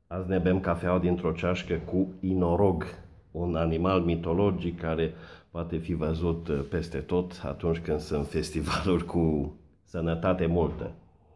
Azi ne bem cafeaua dintr-o ceașcă cu inorog, un animal mitologic care poate fi văzut peste tot atunci când sunt festivaluri cu sănătate multă.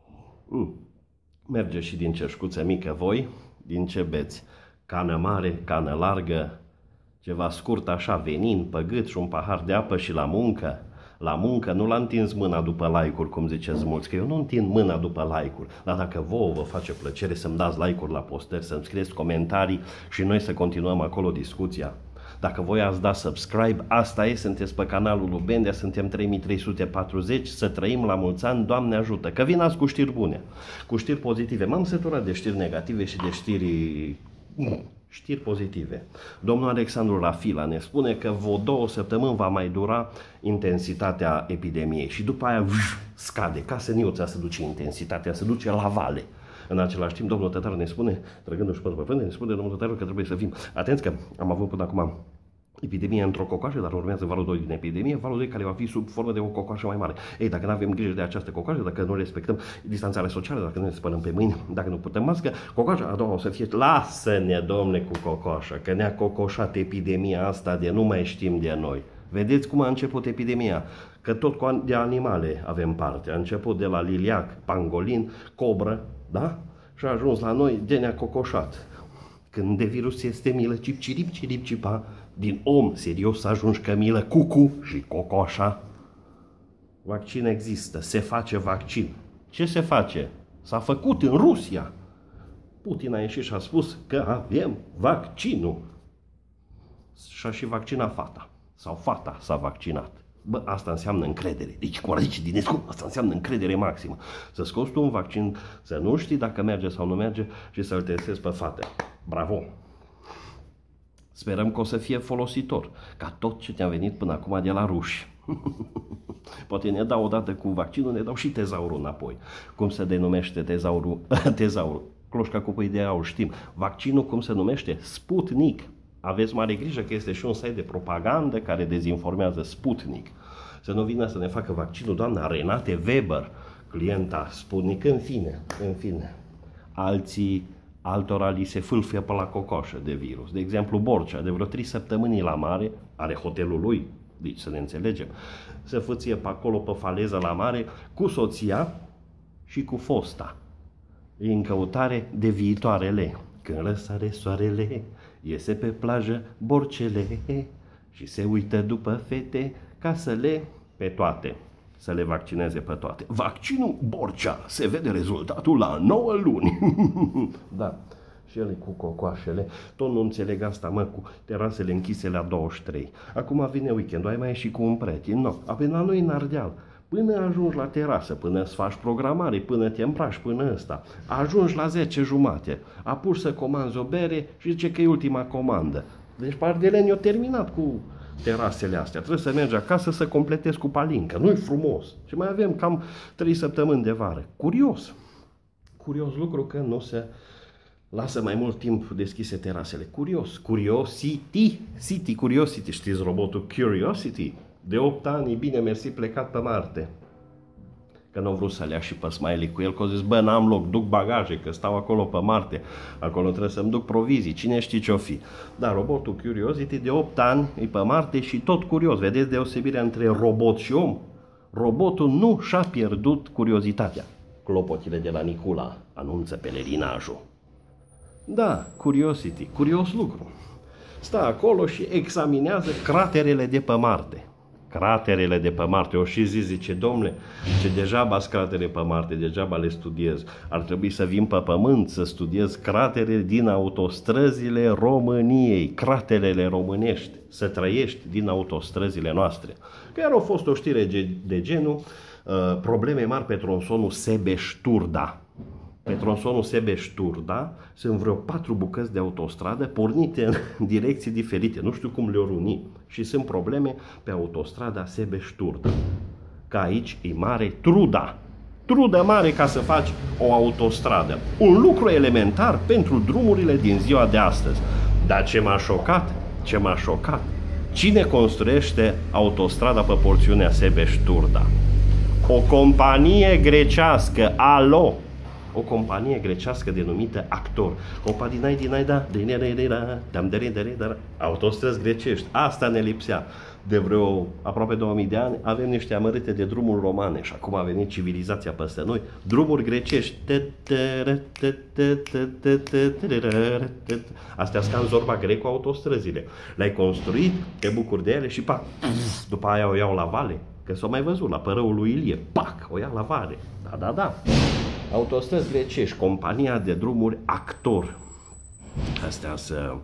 Merge și din ceșcuță mică voi, din ce beți? Cană mare, cană largă, ceva scurt așa, venin, păgât și un pahar de apă și la muncă. La muncă nu l-a întins mâna după like-uri, cum ziceți mulți, că eu nu întind mâna după like-uri, dar dacă vouă vă face plăcere să-mi dați like-uri la postări, să-mi scrieți comentarii și noi să continuăm acolo discuția. Dacă voi ați dat subscribe, asta e, sunteți pe canalul lui Bendea, suntem 3340, să trăim la mulți ani, Doamne ajută, că vin azi cu știri bune, cu știri pozitive. M-am săturat de știri negative și de știri pozitive. Domnul Alexandru Rafila ne spune că vreo 2 săptămâni va mai dura intensitatea epidemiei și după aia scade, ca seniuța se duce intensitatea, se duce la vale. În același timp, domnul Tătaru ne spune, trăgându-și pe frânde, ne spune domnul Tătaru că trebuie să fim atenți, că am avut până acum epidemia într-o cocoașă, dar urmează valul 2 din epidemie, valul 2 care va fi sub formă de o cocoașă mai mare. Ei, dacă nu avem grijă de această cocoașă, dacă nu respectăm distanțarea socială, dacă nu ne spălăm pe mâini, dacă nu putem mască, cocoașa a doua o să fie, lasă-ne, domne, cu cocoașa, că ne-a cocoșat epidemia asta de nu mai știm de noi. Vedeți cum a început epidemia? Că tot de animale avem parte. A început de la liliac, pangolin, cobră, da? Și a ajuns la noi de ne-a cocoșat. Când de virus este milă, cip, cirip, cirip, cipa, din om serios ajungi că milă, cucu și cocoșa. Vaccin există, se face vaccin. Ce se face? S-a făcut în Rusia. Putin a ieșit și a spus că avem vaccinul. Și-a și vaccinat fata. Sau fata s-a vaccinat. Bă, asta înseamnă încredere. Deci, cum zice Dinescu, asta înseamnă încredere maximă. Să scoți tu un vaccin, să nu știi dacă merge sau nu merge și să-l testezi pe fată. Bravo! Sperăm că o să fie folositor, ca tot ce te-a venit până acum de la ruși. Poate ne dau odată cu vaccinul, ne dau și tezaurul înapoi. Cum se denumește tezaurul? Cloșca cu pui de aur, știm. Vaccinul cum se numește? Sputnik. Aveți mare grijă că este și un site de propagandă care dezinformează, Sputnik. Să nu vină să ne facă vaccinul doamna Renate Weber, clienta Sputnik, în fine. Altora li se fâlfie pe la cocoșă de virus. De exemplu, Borcea, de vreo 3 săptămâni la mare, are hotelul lui, deci să ne înțelegem, se fâție pe acolo, pe faleză la mare, cu soția și cu fosta, în căutare de viitoarele. Când răsare soarele, iese pe plajă Borcele și se uită după fete ca să le pe toate, să le vaccineze pe toate. Vaccinul Borcea, se vede rezultatul la 9 luni. Da, și ele cu cocoașele, tot nu înțeleg asta, mă, cu terasele închise la 23. Acum vine weekendul, ai mai ieșit cu un prieten? Nu, apoi la noi în Ardeal. Până ajungi la terasă, până îți faci programare, până te îmbraci, până ăsta, ajungi la 10:30, apuci să comanzi o bere și zice că e ultima comandă. Deci pardeleni, eu terminat cu terasele astea, trebuie să mergi acasă să completezi cu palincă, nu-i frumos. Și mai avem cam 3 săptămâni de vară. Curios lucru că nu se lasă mai mult timp deschise terasele. Curiosity, știți robotul Curiosity? De 8 ani, bine mersi, plecat pe Marte. Că nu au vrut să le ia și pe Smiley cu el, că au zis, bă, n-am loc, duc bagaje, că stau acolo pe Marte. Acolo trebuie să-mi duc provizii, cine știe ce-o fi. Dar robotul Curiosity de 8 ani e pe Marte și tot curios. Vedeți deosebirea între robot și om? Robotul nu și-a pierdut curiozitatea. Clopotile de la Nicula anunță pelerinajul. Da, Curiosity, curios lucru. Stă acolo și examinează craterele de pe Marte. Craterele de pe Marte, o și zice, domnule, ce degeaba cratere pe Marte, degeaba le studiez. Ar trebui să vin pe Pământ să studiez cratere din autostrăzile României, craterele românești, să trăiești din autostrăzile noastre. Că iar a fost o știre de genul, probleme mari pe tronsonul Sebeș-Turda. Pe tronsonul Sebeș-Turda sunt vreo 4 bucăți de autostradă pornite în direcții diferite. Nu știu cum le-au unit. Și sunt probleme pe autostrada Sebeș-Turda. Că aici e mare truda. Trudă mare ca să faci o autostradă. Un lucru elementar pentru drumurile din ziua de astăzi. Dar ce m-a șocat? Cine construiește autostrada pe porțiunea Sebeș-Turda? O companie grecească, alo! o companie grecească denumită Actor. Opa dinai da, autostrăzi grecești. Asta ne lipsea. De vreo aproape 2000 de ani avem niște amărâte de drumuri romane și acum a venit civilizația peste noi. Drumuri grecești. Astea sunt ca în Zorba Greco autostrăzile. Le-ai construit, te bucuri de ele și pac, după aia o iau la vale. Că s-o mai văzut la Părăul lui Ilie. Pac, o ia la vale. Da. Autostrăzi grecești, compania de drumuri Actor. Astea sunt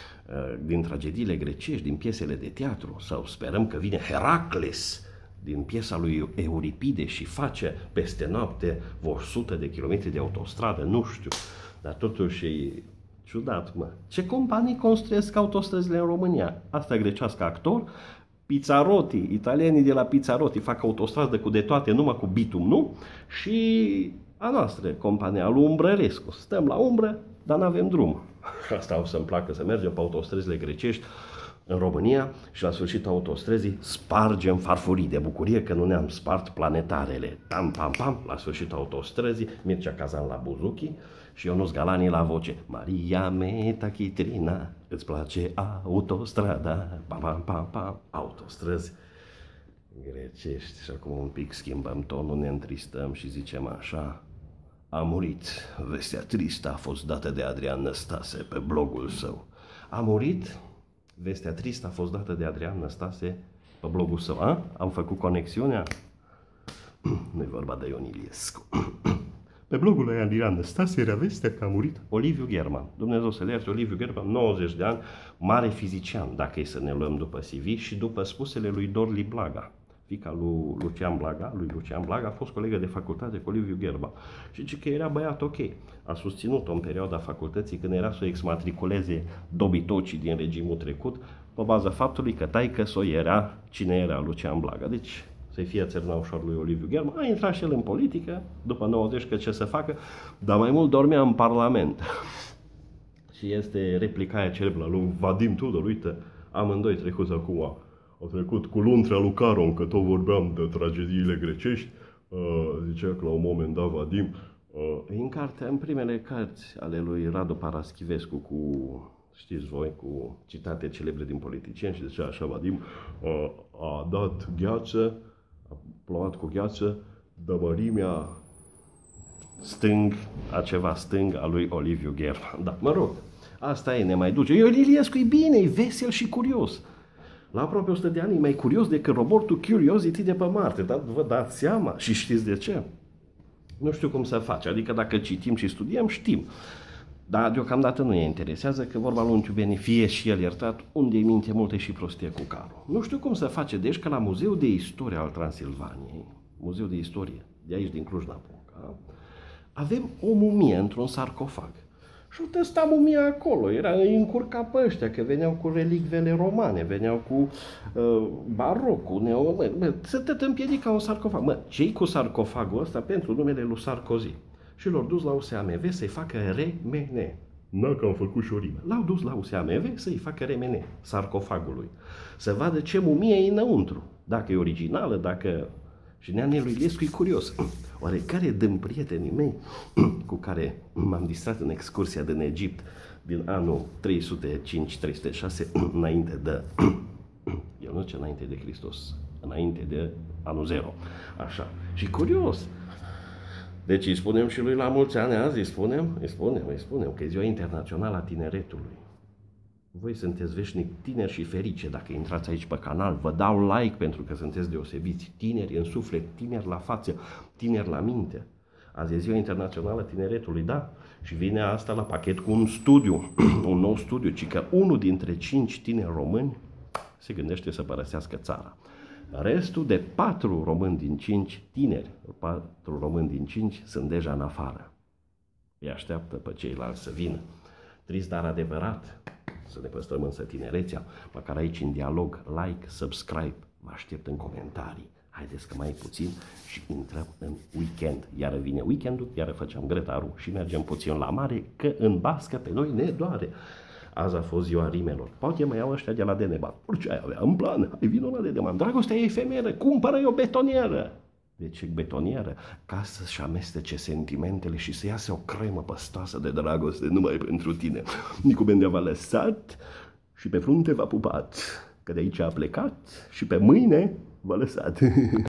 din tragediile grecești, din piesele de teatru, sau sperăm că vine Heracles din piesa lui Euripide și face peste noapte 100 de kilometri de autostradă, nu știu, dar totuși e ciudat, mă. Ce companii construiesc autostrăzile în România? Asta grecească Actor, Pizzarotti, italienii de la Pizzarotti fac autostradă cu de toate, numai cu bitum, nu? Și a noastră, compania lui Umbrărescu, stăm la umbră, dar nu avem drum. Asta o să-mi placă, să mergem pe autostrăzile grecești în România și la sfârșitul autostrăzii spargem farfurii de bucurie că nu ne-am spart planetarele. Pam, pam, pam, la sfârșitul autostrăzii, Mircea Cazan la buzuchi și Ionuț Galani la voce. Maria mea Chitrina, îți place autostrada? Pam, pam, pam, pam, autostrăzi grecești. Și acum un pic schimbăm tonul, ne întristăm și zicem așa. A murit. Vestea tristă a fost dată de Adrian Năstase pe blogul său. A murit. Vestea tristă a fost dată de Adrian Năstase pe blogul său. A? Am făcut conexiunea? Nu-i vorba de Ion Iliescu. Pe blogul lui Adrian Năstase era vestea că a murit Oliviu German. Dumnezeu să-l ierte, Oliviu German, 90 de ani, mare fizician, dacă e să ne luăm după CV și după spusele lui Dorli Blaga. Fica lui Lucian Blaga, a fost colegă de facultate cu Oliviu Gerba. Și zice că era băiat ok. A susținut-o în perioada facultății când era să o exmatriculeze dobitocii din regimul trecut, pe baza faptului că taică-s-o era cine era Lucian Blaga. Deci să-i fie țărna ușor lui Oliviu Gerba. A intrat și el în politică, după 90, că ce să facă, dar mai mult dormea în Parlament. Și este replica aia celebră lui Vadim Tudor, uite, amândoi trecuți acum. Au trecut cu luntrea lui Caron, că tot vorbeam de tragediile grecești, zicea că la un moment dat Vadim, în primele cărți ale lui Radu Paraschivescu, cu, știți voi, cu citate celebre din politicieni și zicea așa Vadim, a dat gheață, a plouat cu gheață de mărimea stâng a lui Oliviu German. Da, mă rog, asta e, ne mai duce. Ion Iliescu e bine, e vesel și curios. La aproape 100 de ani e mai curios decât robotul Curiosity de pe Marte, dar vă dați seama și știți de ce? Nu știu cum să face, adică dacă citim și studiem, știm. Dar deocamdată nu ne interesează că vorba lui Ciubeni, fie și el iertat, unde îi minte multe și prostie cu carul. Nu știu cum să face, deci că la Muzeul de Istorie al Transilvaniei, Muzeul de Istorie, de aici din Cluj-Napoca, avem o mumie într-un sarcofag. Și uite, sta mumia acolo, îi încurca pe ăștia, că veneau cu relicvele romane, veneau cu barocul, să te împiedica un sarcofag. Mă, ce-i cu sarcofagul ăsta pentru numele lui Sarkozy? Și l-au dus la USAMV să-i facă remene. N-a că am făcut și o rimă. L-au dus la USAMV să-i facă remene sarcofagului. Să vadă ce mumie e înăuntru. Dacă e originală, dacă... Și Neanelu Iliescu e curios. Oare care din prietenii mei cu care m-am distrat în excursia din Egipt din anul 305-306 înainte de... El nu zice înainte de Hristos, înainte de anul 0. Așa. Și curios. Deci îi spunem și lui la mulți ani azi, îi spunem că e ziua internațională a tineretului. Voi sunteți veșnic tineri și ferice dacă intrați aici pe canal. Vă dau like pentru că sunteți deosebiți. Tineri în suflet, tineri la față, tineri la minte. Azi e ziua internațională a tineretului, da? Și vine asta la pachet cu un studiu, un nou studiu, ci că 1 dintre 5 tineri români se gândește să părăsească țara. Restul de 4 români din 5 tineri, 4 români din 5 sunt deja în afară. Îi așteaptă pe ceilalți să vină. Trist, dar adevărat. Să ne păstrăm însă tinerețea, măcar aici în dialog, like, subscribe, vă aștept în comentarii. Haideți că mai e puțin și intrăm în weekend. Iară vine weekendul, iară facem grătarul și mergem puțin la mare, că în bască pe noi ne doare. Azi a fost ziua rimelor. Poate mai iau ăștia de la Deneban. Orice ai avea în plan, ai vină la Deneban. Dragostea e efemeră, cumpără-i o betonieră. deci betonieră, ca să-și amestece sentimentele și să iasă o cremă păstoasă de dragoste numai pentru tine. Nicu Bendea v-a lăsat și pe frunte v-a pupat, că de aici a plecat și pe mâine v-a lăsat.